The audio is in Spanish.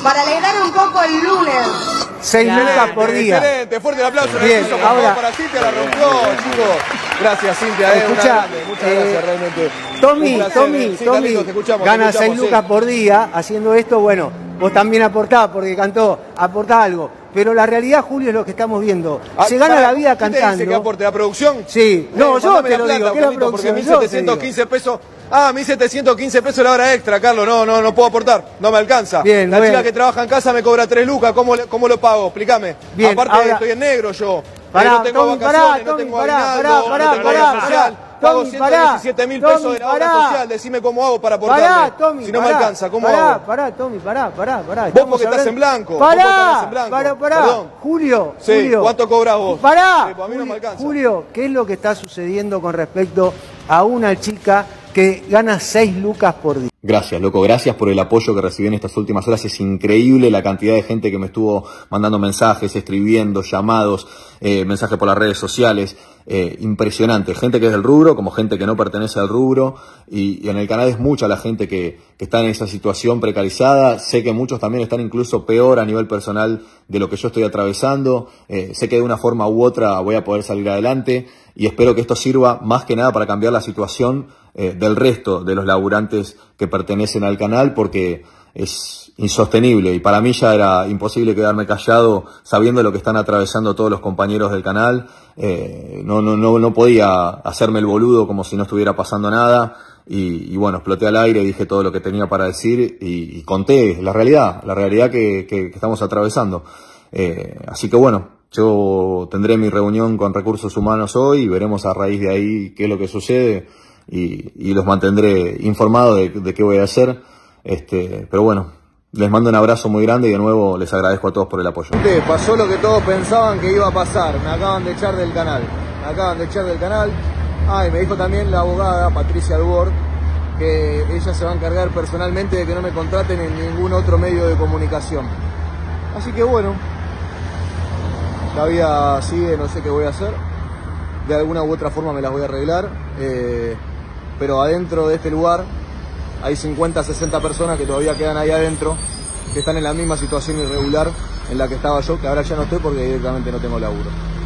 para alegrar un poco el lunes. 6 lucas por día. Excelente, fuerte el aplauso. Bien, ahora para Cintia, la rompió, chicos. Gracias, Cintia, escucha, muchas gracias, realmente. Tommy, gana 6 lucas por día haciendo esto. Bueno, vos también aportás porque cantó, aportás algo. Pero la realidad, Julio, es lo que estamos viendo. Se gana la vida cantando. ¿Quién te dice que aporte? ¿La producción? Sí. No, yo te lo digo. ¿Qué es la producción? Porque 1.715 pesos. Ah, 1.715 pesos la hora extra, Carlos. No puedo aportar. No me alcanza. Bien, la chica que trabaja en casa me cobra 3 lucas. ¿Cómo lo pago? Explícame. Bien, aparte, ahora, estoy en negro yo. Pará, no tengo Tommy, vacaciones, no tengo aguinaldo, no tengo obra social. Pago 117.000 pesos de la obra social. Decime cómo hago para aportarle. Tommy, si no me alcanza, ¿cómo hago? Tommy, pará. Vos porque estás en blanco. Pará. Perdón. Julio. ¿Cuánto cobras vos? Pará. A mí no me alcanza. Julio, ¿qué es lo que está sucediendo con respecto a una chica que gana 6 lucas por día? Gracias, loco, gracias por el apoyo que recibí en estas últimas horas. Es increíble la cantidad de gente que me estuvo mandando mensajes, escribiendo, llamados, mensajes por las redes sociales. Impresionante, gente que es del rubro, como gente que no pertenece al rubro, y en el canal es mucha la gente que está en esa situación precarizada. Sé que muchos también están incluso peor a nivel personal de lo que yo estoy atravesando. Sé que de una forma u otra voy a poder salir adelante, y espero que esto sirva más que nada para cambiar la situación del resto de los laburantes que pertenecen al canal, porque es insostenible y para mí ya era imposible quedarme callado sabiendo lo que están atravesando todos los compañeros del canal. No podía hacerme el boludo como si no estuviera pasando nada, y bueno, exploté al aire, dije todo lo que tenía para decir y conté la realidad que estamos atravesando. Así que bueno, yo tendré mi reunión con Recursos Humanos hoy y veremos a raíz de ahí qué es lo que sucede, y los mantendré informados de qué voy a hacer. Pero bueno, les mando un abrazo muy grande y de nuevo les agradezco a todos por el apoyo. Pasó lo que todos pensaban que iba a pasar. Me acaban de echar del canal. Y me dijo también la abogada Patricia Dubord que ella se va a encargar personalmente de que no me contraten en ningún otro medio de comunicación. Así que bueno, la vida sigue, no sé qué voy a hacer. De alguna u otra forma me las voy a arreglar. Pero adentro de este lugar hay 50, 60 personas que todavía quedan ahí adentro, que están en la misma situación irregular en la que estaba yo, que ahora ya no estoy porque directamente no tengo laburo.